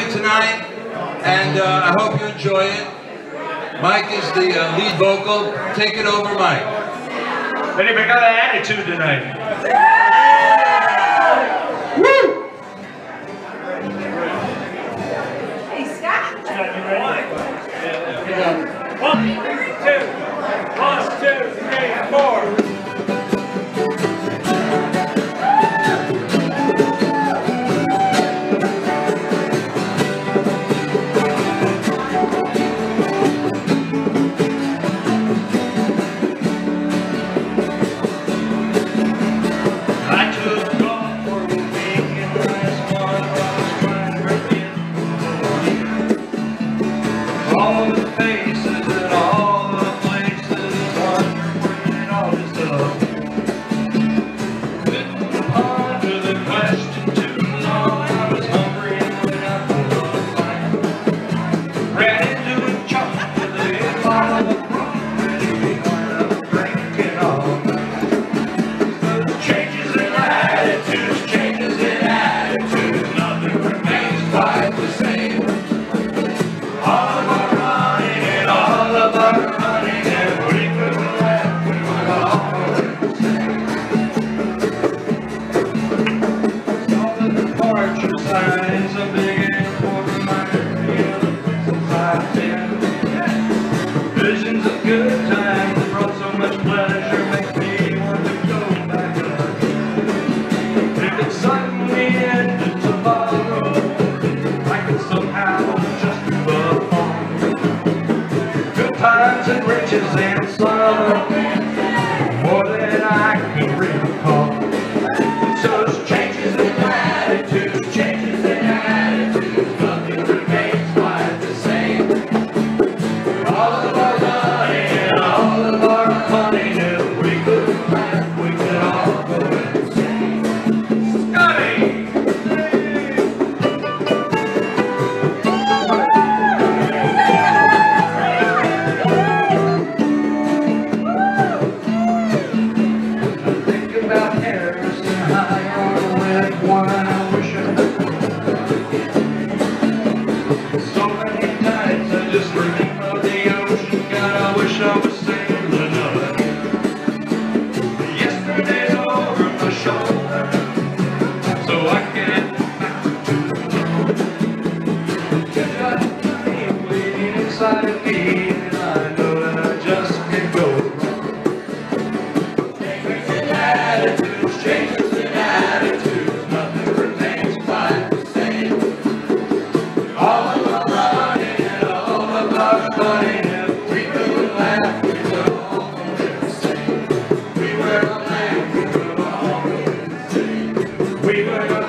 tonight, and I hope you enjoy it. Mike is the lead vocal. Take it over, Mike. Anybody got an attitude tonight? Woo! Hey, Scott. Scott, you ready? Yeah. 1, 2, 3, 4. All the faces and all the places, wondering all this stuff. Couldn't ponder the question too long. I was hungry and went out for a fight. Ran into a chop with a big bottle of rum, ready to wind up drinking all night. So changes in attitudes, changes in attitudes, nothing remains quite the same. Signs of big airport reminder me of the places I've been. Visions of good times that brought so much pleasure make me want to go back again. If it suddenly ended tomorrow, I could somehow just move on. Good times and riches and sorrow, more than I could recall. So it's changes in attitudes, changes in attitudes, nothing remains quite the same. All of our running and all of our funny, if we could laugh, we could all go insane. Scotty! I think about Harrison high on the red wine. I wish I could. So many nights I just dream of the ocean. God, I wish I was sailing up. Yesterday's over my shoulder, so I can get back to the road. Got me bleeding inside of me, and I know that I just can't go wrong. Changes in attitudes, changes in attitudes, nothing remains quite the same. All of our running and all of our funny, if we could laugh, we would all go insane. We were a land, we would all go insane. We were